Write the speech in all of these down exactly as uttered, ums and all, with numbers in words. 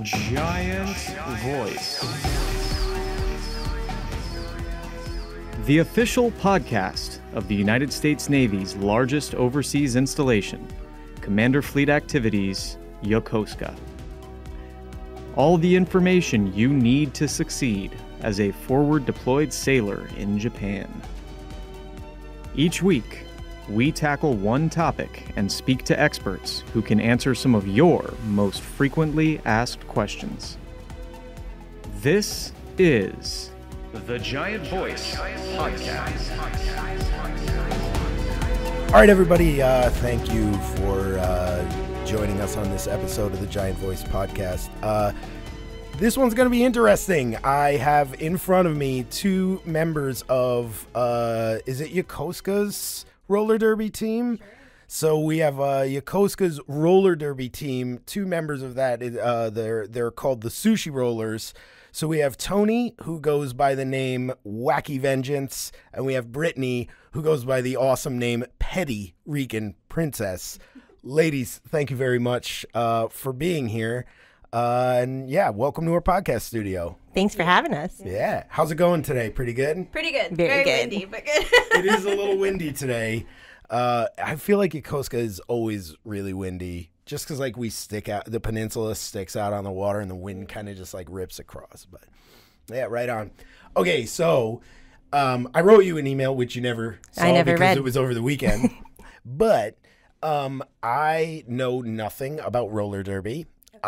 Giant Voice. The official podcast of the United States Navy's largest overseas installation, Commander Fleet Activities, Yokosuka. All the information you need to succeed as a forward deployed sailor in Japan. Each week, we tackle one topic and speak to experts who can answer some of your most frequently asked questions. This is the Giant Voice Podcast. All right, everybody, uh, thank you for uh, joining us on this episode of the Giant Voice Podcast. Uh, this one's going to be interesting. I have in front of me two members of, uh, is it Yokosuka's roller derby team? Sure. So we have uh, Yokosuka's roller derby team. Two members of that. Uh, they're they're called the Sushi Rollers. So we have Tony, who goes by the name Wacky Vengeance, and we have Brittany, who goes by the awesome name Petty Rican Princess. Ladies, thank you very much uh, for being here. Uh, and yeah, welcome to our podcast studio. Thanks for having us. Yeah. How's it going today? Pretty good? Pretty good. Very, Very good. windy, but good. It is a little windy today. Uh, I feel like Yokosuka is always really windy just because like we stick out, the peninsula sticks out on the water and the wind kind of just like rips across. But yeah, right on. Okay, so um, I wrote you an email, which you never saw I never because read. It was over the weekend. But um, I know nothing about roller derby.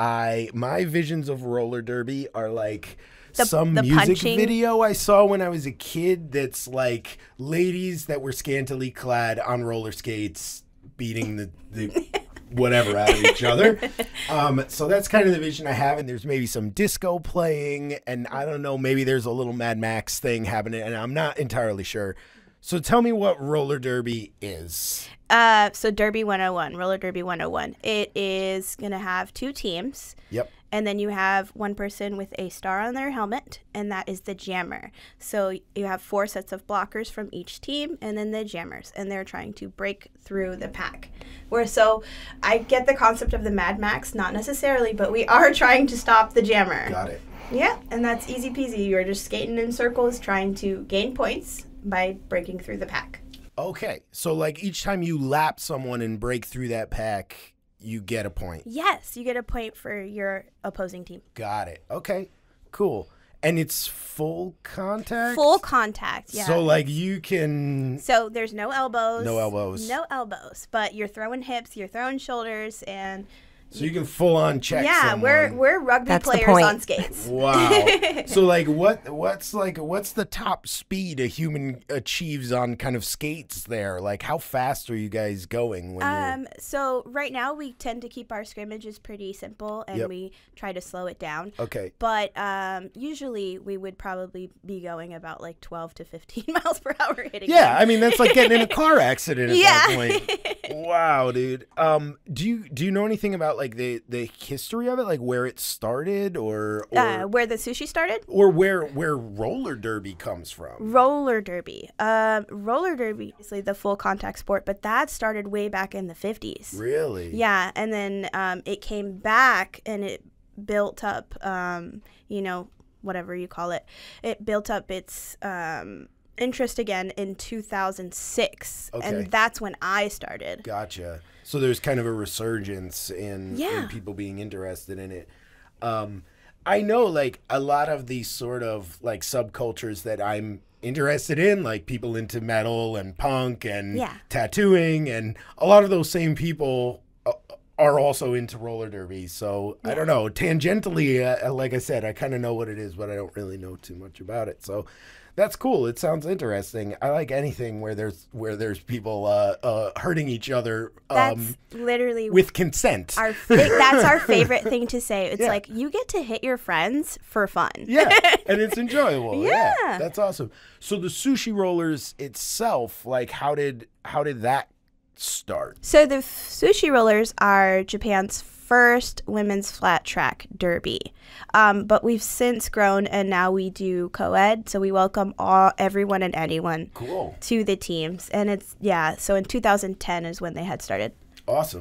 I my visions of roller derby are like The- some the music punching. video I saw when I was a kid that's like ladies that were scantily clad on roller skates beating the, the whatever out of each other. Um, so that's kind of the vision I have, and there's maybe some disco playing, and I don't know, maybe there's a little Mad Max thing happening, and I'm not entirely sure. So tell me what roller derby is. Uh, so Derby one oh one, Roller Derby one oh one. It is going to have two teams. Yep. And then you have one person with a star on their helmet, and that is the jammer. So you have four sets of blockers from each team, and then the jammers, and they're trying to break through the pack. Where so I get the concept of the Mad Max, not necessarily, but we are trying to stop the jammer. Got it. Yeah, and that's easy peasy. You're just skating in circles, trying to gain points by breaking through the pack. Okay. So like each time you lap someone and break through that pack, you get a point. Yes, you get a point for your opposing team. Got it. Okay. Cool. And it's full contact? Full contact, yeah. So like you can So there's no elbows. No elbows. No elbows, but you're throwing hips, you're throwing shoulders, and So you can full on check yeah, someone. we're we're rugby That's the players point. on skates. Wow. So like what what's like what's the top speed a human achieves on kind of skates there? Like how fast are you guys going when you're Um, so right now we tend to keep our scrimmages pretty simple, and Yep. we try to slow it down. Okay. But um, usually we would probably be going about like twelve to fifteen miles per hour hitting. Yeah, them. I mean that's like getting in a car accident at Yeah. that point. Wow, dude. Um do you do you know anything about like the the history of it, like where it started or or, uh, where the sushi started. or where where roller derby comes from? Roller derby. Um, roller derby is like the full contact sport, but that started way back in the fifties. Really? Yeah, and then um, it came back and it built up, um, you know, whatever you call it. It built up its um, interest again in two thousand six, Okay. and that's when I started. Gotcha. So there's kind of a resurgence in, Yeah. in people being interested in it. Um, I know like a lot of these sort of like subcultures that I'm interested in, like people into metal and punk and Yeah. tattooing, and a lot of those same people uh, are also into roller derby. So I don't know, tangentially, uh, like I said, I kind of know what it is, but I don't really know too much about it. So that's cool. It sounds interesting. I like anything where there's where there's people uh, uh, hurting each other um, That's literally with consent. our fa- that's our favorite thing to say. It's Yeah. like you get to hit your friends for fun. Yeah, and it's enjoyable. Yeah. Yeah. That's awesome. So the Sushi Rollers itself, like how did how did that start? So the Sushi Rollers are Japan's first women's flat track derby, um, but we've since grown and now we do co-ed. So we welcome all everyone and anyone Cool. to the teams, and it's yeah. So in two thousand ten is when they had started. Awesome.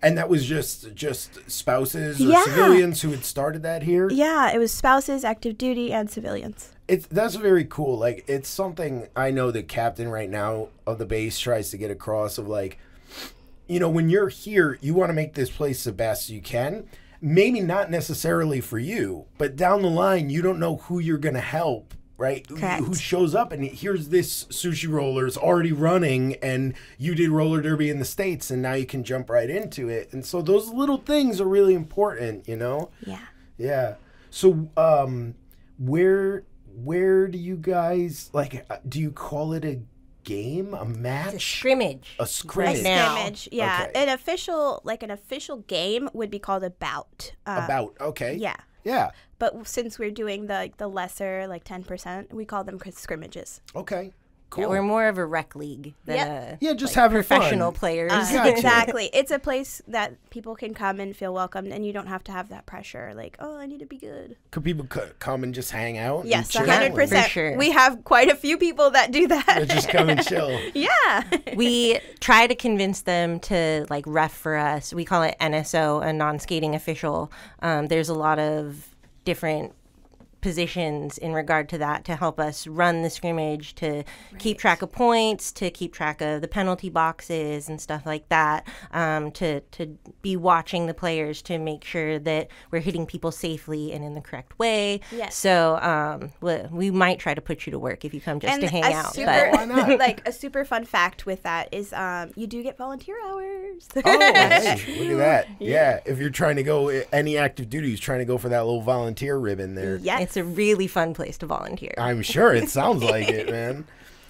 And that was just just spouses or Yeah. civilians who had started that here? Yeah, it was spouses, active duty, and civilians. It's that's very cool. Like, it's something I know the captain right now of the base tries to get across of, like, you know, when you're here, you want to make this place the best you can. Maybe not necessarily for you, but down the line, you don't know who you're going to help, right? Correct. Who shows up and here's this Sushi Rollers already running, and you did roller derby in the States, and now you can jump right into it. And so those little things are really important, you know? Yeah. Yeah. So um, where where do you guys, like, uh, do you call it a game, a match? It's a scrimmage. A scrimmage. Right now. Scrimmage, yeah. Okay. An official, like an official game would be called a bout. Uh, About, okay. Yeah. Yeah. But since we're doing the like, the lesser, like ten percent, we call them scrimmages. Okay. Cool. Yeah, we're more of a rec league than Yep. a Yeah, just like, having fun. professional players. Uh, Gotcha. Exactly. It's a place that people can come and feel welcomed, and you don't have to have that pressure. Like, oh, I need to be good. Could people c- come and just hang out? and Yes, chill? one hundred percent. For sure. We have quite a few people that do They that. just come and chill. Yeah. We try to convince them to like ref for us. We call it N S O, a non-skating official. Um, there's a lot of different positions in regard to that to help us run the scrimmage, to keep track of points, to keep track of the penalty boxes and stuff like that, um, to, to be watching the players to make sure that we're hitting people safely and in the correct way. Yes. So um, we, we might try to put you to work if you come just and to hang a out. super, Why not? like a super fun fact with that is um, you do get volunteer hours. Oh, hey, look at that. Yeah. If you're trying to go, any active duty is trying to go for that little volunteer ribbon there. Yes. It's a really fun place to volunteer. I'm sure it sounds like it, man.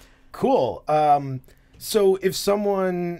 Cool. Um, so if someone,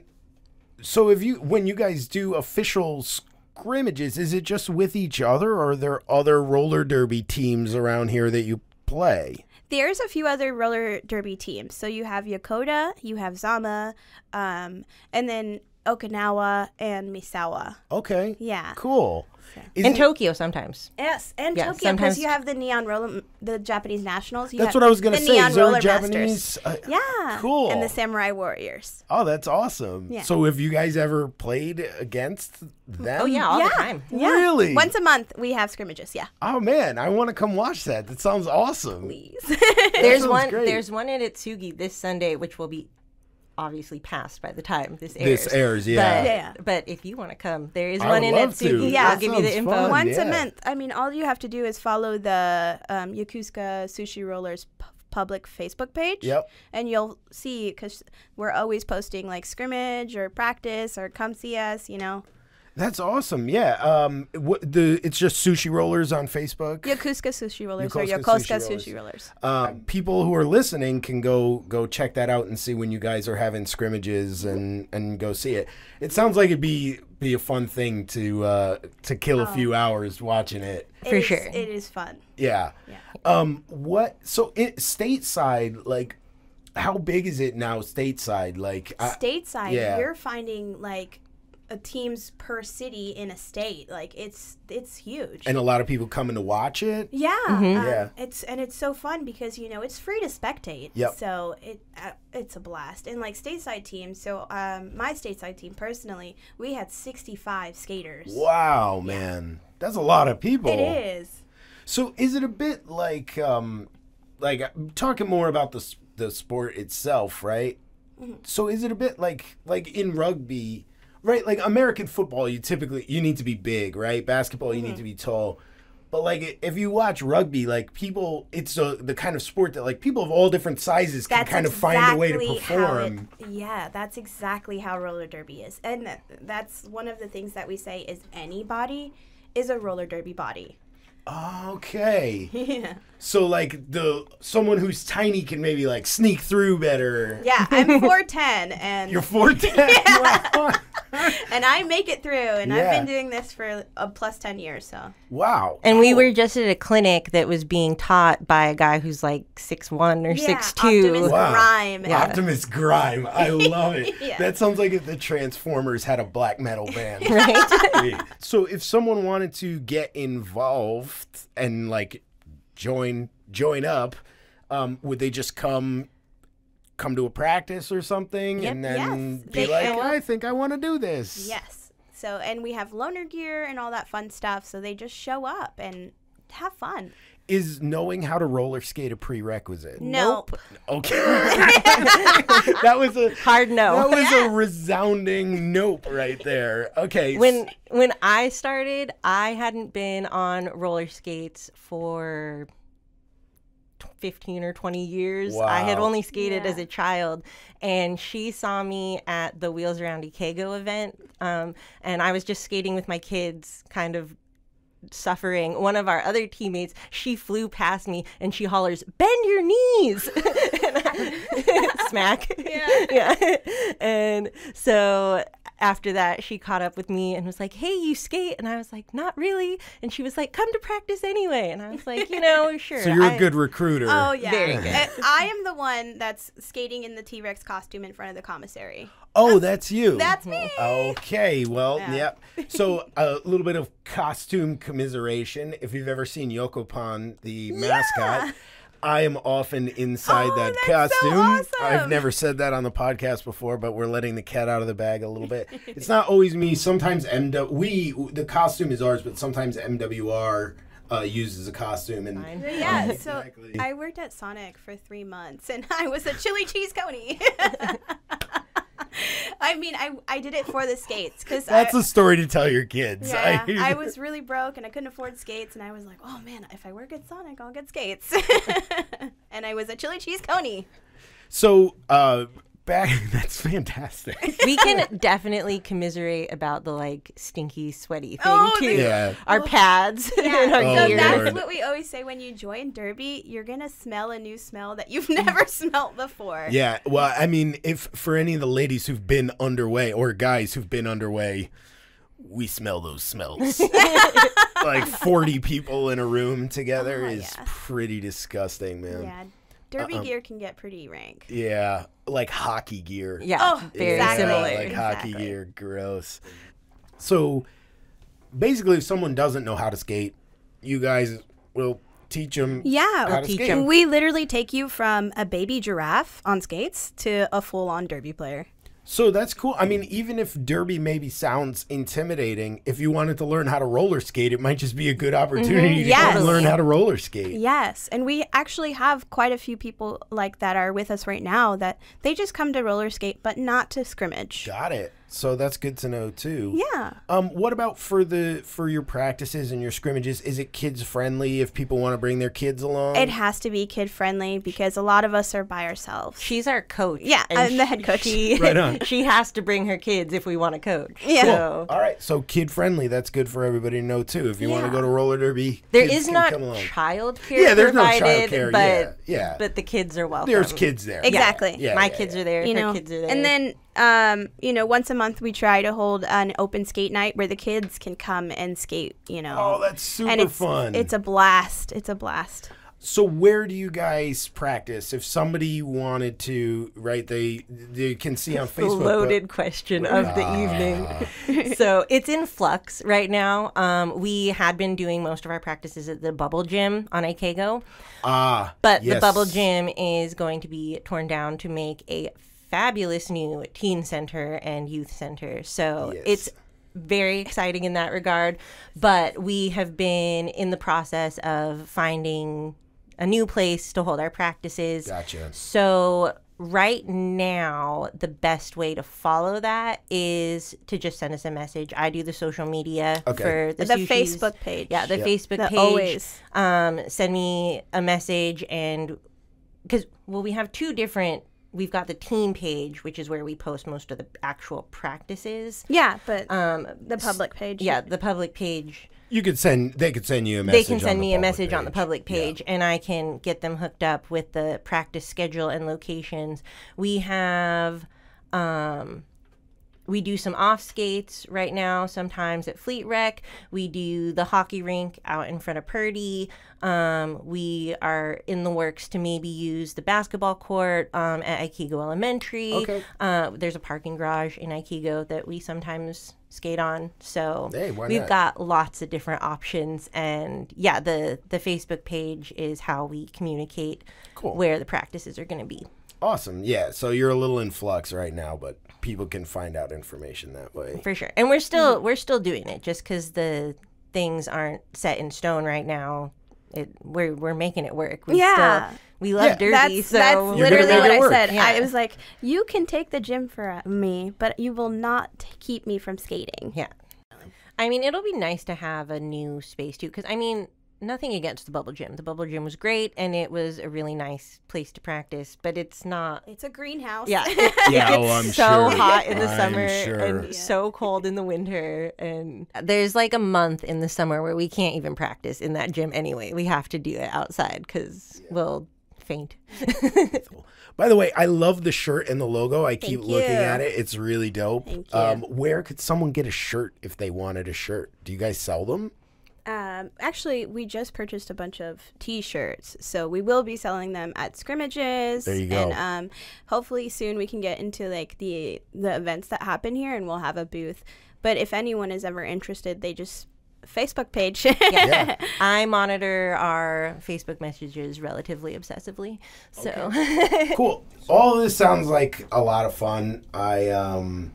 so if you, when you guys do official scrimmages, is it just with each other, or are there other roller derby teams around here that you play? There's a few other roller derby teams. So you have Yokota, you have Zama, um, and then Okinawa and Misawa. Okay. Yeah. Cool. Is In it- Tokyo sometimes. Yes, and Yeah, Tokyo, because sometimes- you have the neon roller, the Japanese nationals. You That's have what I was going to the say. Neon Is there roller a Japanese? Uh, Masters. Yeah. Cool. And the Samurai Warriors. Oh, that's awesome. Yeah. So have you guys ever played against them? Oh yeah, all yeah. the time. Yeah. Really? Once a month we have scrimmages. Yeah. Oh, man. I want to come watch that. That sounds awesome. Please. There's sounds one. great. There's one at Itsugi this Sunday, which will be obviously passed by the time this airs. This airs, yeah. But, Yeah. but if you want to come, there is I one would in love to. Itsugi. Yeah. I'll give you the Sounds info. fun. Once yeah. a month. I mean, all you have to do is follow the um, Yokosuka Sushi Rollers p- public Facebook page. Yep. And you'll see, because we're always posting like scrimmage or practice or come see us, you know. That's awesome. Yeah. Um. What the? It's just Sushi Rollers on Facebook. Yokosuka Sushi Rollers or Yokosuka Yokosuka Sushi Sushi Rollers. Um. People who are listening can go go check that out and see when you guys are having scrimmages and and go see it. It sounds like it'd be be a fun thing to uh to kill a few hours watching it. For It is- sure. It is fun. Yeah. Yeah. Um. What? So it stateside, like, how big is it now? Stateside, like. I- Stateside, yeah. you're finding like a teams per city in a state. Like it's it's huge. and a lot of people coming to watch it. yeah, Mm-hmm. um, Yeah. It's and it's so fun because you know it's free to spectate. Yep. So it uh, it's a blast. And like stateside teams. So um, my stateside team personally, we had sixty-five skaters. Wow, man, that's a lot of people. It is. So is it a bit like, um, like I'm talking more about the s- the sport itself, right? Mm-hmm. So is it a bit like like in rugby, right? Like American football, you typically you need to be big, right? Basketball, you Mm-hmm. need to be tall. But like if you watch rugby, like people, it's a, the kind of sport that like people of all different sizes can That's kind of find a way to exactly how perform. it- yeah, that's exactly how roller derby is, and that, that's one of the things that we say is any body is a roller derby body. Okay. Yeah. So like the someone who's tiny can maybe like sneak through better. Yeah, I'm four ten, and You're four ten. Wow. and I make it through, and I've Yeah. been doing this for a plus ten years. So Wow. And we Cool. were just at a clinic that was being taught by a guy who's like six one or yeah, six two. Optimus Wow. Prime. Yeah. Optimus Grime. I love it. Yeah. That sounds like if the Transformers had a black metal band. Right? So if someone wanted to get involved and like join join up, um, would they just come come to a practice or something Yep. and then Yes. be They like, show up. I think I want to do this? Yes. So, and we have loaner gear and all that fun stuff. So they just show up and have fun. Is knowing how to roller skate a prerequisite? Nope. Okay. That was a Hard no. That was a resounding nope right there. Okay. When when I started, I hadn't been on roller skates for fifteen or twenty years. Wow. I had only skated Yeah. as a child, and she saw me at the Wheels Around Ikego event, um, and I was just skating with my kids, kind of suffering. One of our other teammates, she flew past me and she hollers, "Bend your knees!" And I- smack. Yeah. Yeah. And so after that, she caught up with me and was like, "Hey, you skate?" And I was like, "Not really." And she was like, "Come to practice anyway." And I was like, you know, sure. So you're I- a good recruiter. Oh, yeah. Very good. Uh, I am the one that's skating in the T-Rex costume in front of the commissary. Oh, that's you. That's me. Okay, well, Yeah. yep. So a little bit of costume commiseration. If you've ever seen Yokopan, the mascot, I am often inside Oh, that that's so costume. awesome. I've never said that on the podcast before, but we're letting the cat out of the bag a little bit. It's not always me. Sometimes M W we the costume is ours, but sometimes M W R uh, uses a costume and. Fine. Yeah, Um, so exactly. I worked at Sonic for three months, and I was a chili cheese coney. I mean, I, I did it for the skates because That's I, a story to tell your kids. yeah, I was really broke and I couldn't afford skates, and I was like, oh man, if I work at Sonic, I'll get skates. And I was a chili cheese coney. So, uh, back. That's fantastic. We can definitely commiserate about the like stinky, sweaty thing Oh, too. the- Yeah. Our pads Yeah, and our Oh, so gear. that's Lord. what we always say when you join Derby. You're gonna smell a new smell that you've never smelled before. Yeah, well, I mean, if for any of the ladies who've been underway or guys who've been underway, we smell those smells. Like forty people in a room together Oh, is yeah. pretty disgusting, man. Yeah, Derby Uh-uh. gear can get pretty rank. Yeah, like hockey gear. Yeah, Oh, very Yeah, exactly. similar. like hockey Exactly. gear, gross. So, basically, if someone doesn't know how to skate, you guys will teach them Yeah, how to teach skate. 'em. we literally take you from a baby giraffe on skates to a full-on Derby player. So that's cool. I mean, even if Derby maybe sounds intimidating, if you wanted to learn how to roller skate, it might just be a good opportunity to Yes. come learn how to roller skate. Yes, and we actually have quite a few people like that are with us right now that they just come to roller skate, but not to scrimmage. Got it. So that's good to know too. Yeah. Um, what about for the for your practices and your scrimmages? Is it kids friendly if people want to bring their kids along? It has to be kid friendly because a lot of us are by ourselves. She's our coach. Yeah, and I'm the head coach. She, Right on. she has to bring her kids if we want to coach. Yeah. So All right, so kid friendly. That's good for everybody to know too. If you want to Yeah. go to roller derby, there kids is can not come along. child care Yeah, there's no provided, childcare, but yeah, yeah. but the kids are welcome. There's kids there. Exactly. Yeah, My yeah, kids yeah. are there. You her know, kids are there. and then um, you know, once a month we try to hold an open skate night where the kids can come and skate. You know, Oh, that's super and it's fun. it's a blast. It's a blast. So where do you guys practice? If somebody wanted to, right? They they can see on the Facebook. but- loaded question of the evening. So it's in flux right now. Um, we had been doing most of our practices at the Bubble Gym on Ikego, Ah, but the yes. Bubble Gym is going to be torn down to make a fabulous new teen center and youth center. So Yes. it's very exciting in that regard. But we have been in the process of finding a new place to hold our practices. Gotcha. So right now, the best way to follow that is to just send us a message. I do the social media Okay. for the, The sushis. Facebook page. Yeah, the Yep. Facebook The page. always. Um, send me a message, and because well, we have two different. We've got the team page, which is where we post most of the actual practices. Yeah, but Um, the public page. yeah, the public page. You could send. They could send you a message. They can on send the me a public message on the page. public Yeah. page, and I can get them hooked up with the practice schedule and locations. We have, um, we do some off skates right now, sometimes at Fleet Rec. We do the hockey rink out in front of Purdy. Um, we are in the works to maybe use the basketball court um, at Ikego Elementary. Okay. Uh, there's a parking garage in Ikego that we sometimes skate on. So Hey, why we've not? got lots of different options. And yeah, the, the Facebook page is how we communicate Cool. where the practices are going to be. Awesome. Yeah. So you're a little in flux right now, but people can find out information that way. For sure. And we're still we're still doing it just because the things aren't set in stone right now. It, we're we're making it work. We Yeah. still, we love Yeah. derby. That's, so that's You're literally gonna what make it I work. said. Yeah. I was like, you can take the gym for me, but you will not t- keep me from skating. yeah. I mean, it'll be nice to have a new space too. Because I mean, nothing against the bubble gym. The bubble gym was great, and it was a really nice place to practice. But it's not. It's a greenhouse. Yeah, it, Yeah, it oh, gets I'm so sure. hot in the I'm summer sure. and Yeah. so cold in the winter. And there's like a month in the summer where we can't even practice in that gym anyway. We have to do it outside because we'll faint. By the way, I love the shirt and the logo. I keep Thank looking you. at it. It's really dope. Thank you. Um, where could someone get a shirt if they wanted a shirt? Do you guys sell them? Um, actually, we just purchased a bunch of T-shirts, so we will be selling them at scrimmages. There you go. And um, hopefully soon we can get into like the the events that happen here, and we'll have a booth. But if anyone is ever interested, they just Facebook page. Yeah. I monitor our Facebook messages relatively obsessively. So Cool. All of this sounds like a lot of fun. I um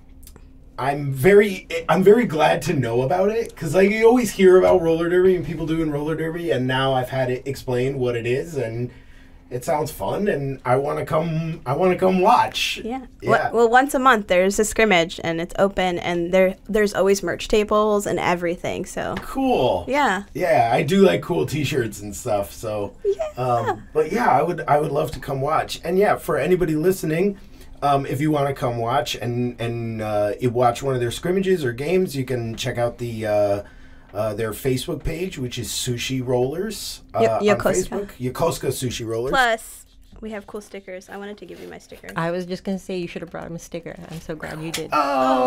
I'm very I'm very glad to know about it because like you always hear about roller derby and people doing roller derby, and now I've had it explained what it is, and it sounds fun, and I want to come I want to come watch. Yeah. Yeah. Well, well, once a month there's a scrimmage, and it's open, and there there's always merch tables and everything. So Cool. yeah. Yeah, I do like cool T-shirts and stuff. So, um, but yeah, I would I would love to come watch. And yeah, for anybody listening, um, if you want to come watch and and uh, you watch one of their scrimmages or games, you can check out the uh, uh, their Facebook page, which is Sushi Rollers uh, Yo- on Yokosuka. Facebook. Yokosuka Sushi Rollers. Plus, we have cool stickers. I wanted to give you my sticker. I was just going to say you should have brought him a sticker. I'm so glad you did.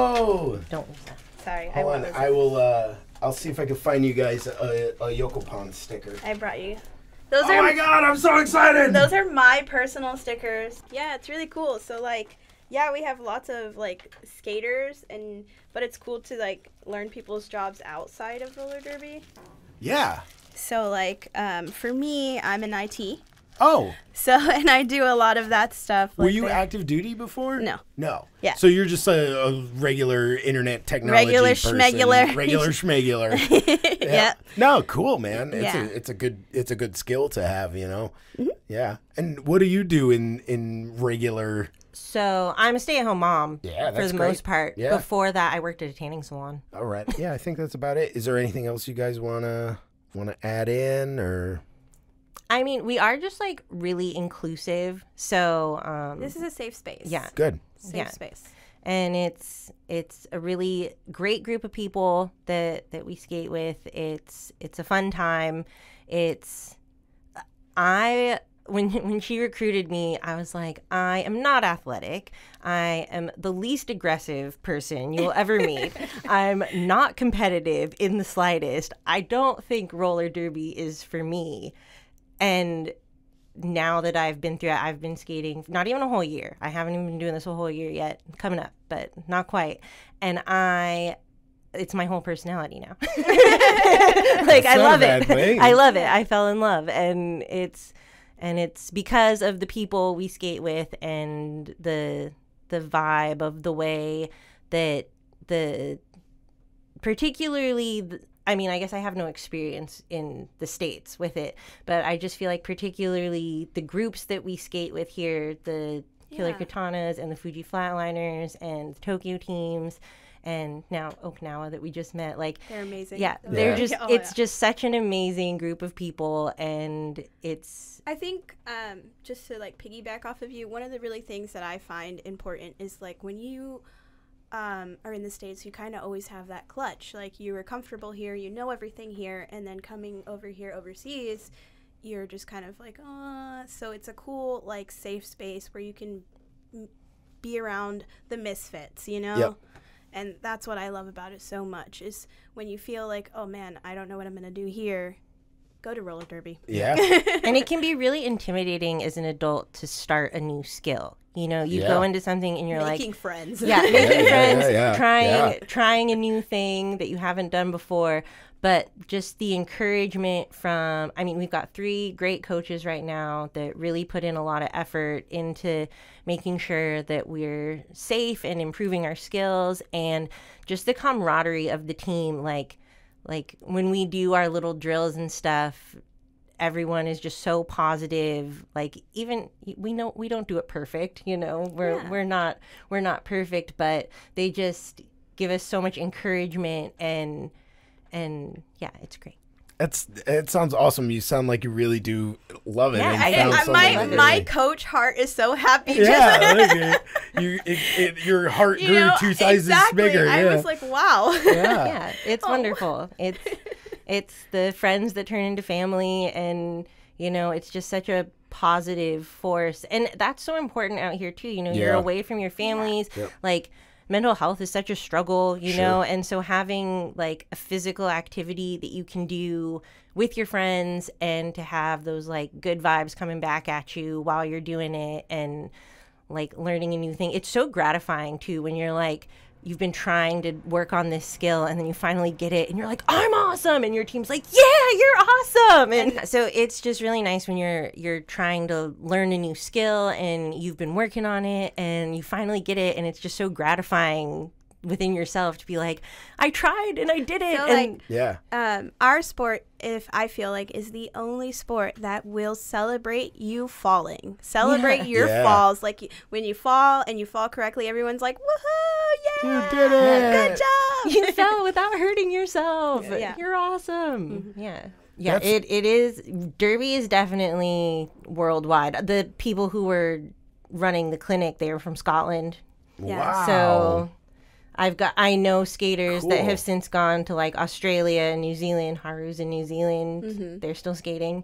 Oh, Don't. Sorry, I hold want on. those. I will. Uh, I'll see if I can find you guys a, a Yokopan sticker. I brought you. Those Oh are my god, I'm so excited! those are my personal stickers. Yeah, it's really cool. So like, yeah, we have lots of like skaters, and but it's cool to like learn people's jobs outside of roller derby. Yeah. So like, um, for me, I'm in I T. Oh, So and I do a lot of that stuff. were like you the- active duty before? No. No. Yeah. So you're just a, a regular internet technology Regular person. schmegular. Regular schmegular. Yeah. No, cool, man. It's Yeah. a it's a good it's a good skill to have, you know. Mm-hmm. Yeah. And what do you do in in regular? So I'm a stay-at-home mom Yeah, for that's the great. most part. Yeah. Before that, I worked at a tanning salon. All right. Yeah, I think that's about it. Is there anything else you guys wanna wanna add in or? I mean, we are just like really inclusive. So um, This is a safe space. yeah, Good. Safe Yeah. space. and it's it's a really great group of people that that we skate with. It's it's a fun time. It's I when when she recruited me, I was like, I am not athletic. I am the least aggressive person you will ever meet. I'm not competitive in the slightest. I don't think roller derby is for me. And now that I've been through it, I've been skating not even a whole year. I haven't even been doing this a whole year yet. Coming up, but not quite. And I, it's my whole personality now. Like I not a love bad it. thing. I love it. I fell in love, and it's and it's because of the people we skate with and the the vibe of the way that the particularly. The, I mean, I guess I have no experience in the States with it, but I just feel like particularly the groups that we skate with here, the Killer Yeah. Katanas and the Fuji Flatliners and the Tokyo teams, and now Okinawa that we just met, like, They're amazing. yeah, Those they're are- just, oh, it's yeah. just such an amazing group of people, and it's, I think um, just to like piggyback off of you, one of the really things that I find important is like when you um, are in the States, you kind of always have that clutch. Like you were comfortable here, you know everything here, and then coming over here overseas, you're just kind of like, oh. So it's a cool like safe space where you can m- be around the misfits, you know. Yep. And that's what I love about it so much is when you feel like, oh man, I don't know what I'm gonna do here. go to roller derby. Yeah. And it can be really intimidating as an adult to start a new skill. You know, you Yeah. go into something and you're Making like, friends. yeah, making Yeah, yeah, friends, yeah, yeah. trying Yeah. trying a new thing that you haven't done before. But just the encouragement from, I mean, we've got three great coaches right now that really put in a lot of effort into making sure that we're safe and improving our skills, and just the camaraderie of the team. Like, like when we do our little drills and stuff, everyone is just so positive. Like, even we know we don't do it perfect, you know, we're Yeah. we're not we're not perfect, but they just give us so much encouragement, and and yeah, it's great. That's it. Sounds awesome. You sound like you really do love it. Yeah, and I- found I- I, something my that my really- coach heart is so happy. yeah, like it, you it, it, your heart you grew know, two sizes exactly. bigger. I yeah. was like, wow. yeah. Yeah, it's Oh. wonderful. It's it's the friends that turn into family, and you know, it's just such a positive force, and that's so important out here too. You know, you're Yeah. away from your families. Yep. Like, mental health is such a struggle, you Sure. know, and so having like a physical activity that you can do with your friends, and to have those like good vibes coming back at you while you're doing it, and like learning a new thing, it's so gratifying too when you're like, you've been trying to work on this skill and then you finally get it and you're like, I'm awesome, and your team's like, yeah, you're awesome. And so it's just really nice when you're you're trying to learn a new skill and you've been working on it and you finally get it, and it's just so gratifying within yourself to be like, I tried and I did it. So, and like, Yeah. um, our sport, if I feel like, is the only sport that will celebrate you falling, celebrate Yeah. your Yeah. falls. Like, you, when you fall and you fall correctly, everyone's like, woohoo, yeah, You did it. good job. you fell without hurting yourself. Yeah. You're awesome. Yeah. Yeah, That's- it, it is. Derby is definitely worldwide. The people who were running the clinic, they were from Scotland. Yeah. Wow. So I've got, I know skaters that Cool. have since gone to like Australia and New Zealand. Haru's in New Zealand. Mm-hmm. They're still skating.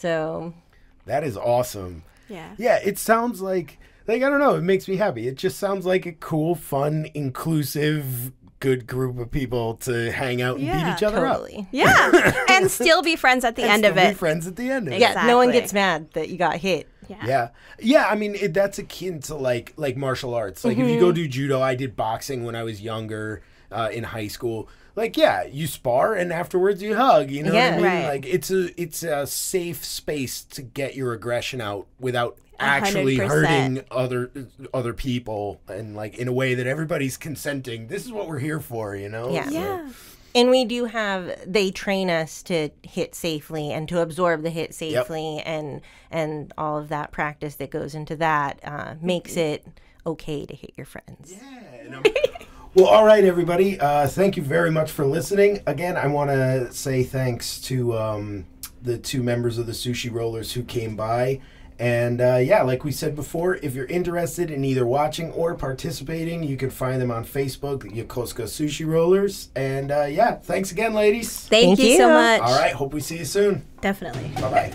So that is awesome. Yeah. Yeah, it sounds like like I don't know. It makes me happy. It just sounds like a cool, fun, inclusive, good group of people to hang out and Yeah, beat each other up. totally. Yeah. And still be friends at the And end still of be it. friends at the end of it. Yeah, no one Exactly. gets mad that you got hit. Yeah. Yeah, yeah. I mean, it, that's akin to like like martial arts. Like if you go do judo, I did boxing when I was younger uh, in high school. Like yeah, you spar and afterwards you hug. You know what I Yeah. mean? Right. Like it's a it's a safe space to get your aggression out without A hundred actually percent. hurting other other people, and like in a way that everybody's consenting. This is what we're here for. You know? Yeah. So- Yeah. And we do have, they train us to hit safely and to absorb the hit safely, and and all of that practice that goes into that uh, makes it okay to hit your friends. Yeah, and I'm- well, all right, everybody. Uh, thank you very much for listening. Again, I want to say thanks to um, the two members of the Sushi Rollers who came by. And uh, yeah, like we said before, if you're interested in either watching or participating, you can find them on Facebook, the Yokosuka Sushi Rollers. And uh, yeah, thanks again, ladies. Thank, Thank you so you. much. All right, hope we see you soon. Definitely. Bye-bye.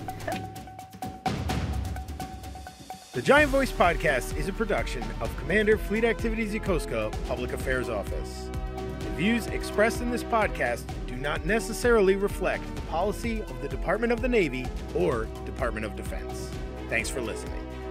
The Giant Voice Podcast is a production of Commander Fleet Activities Yokosuka Public Affairs Office. The views expressed in this podcast do not necessarily reflect the policy of the Department of the Navy or Department of Defense. Thanks for listening.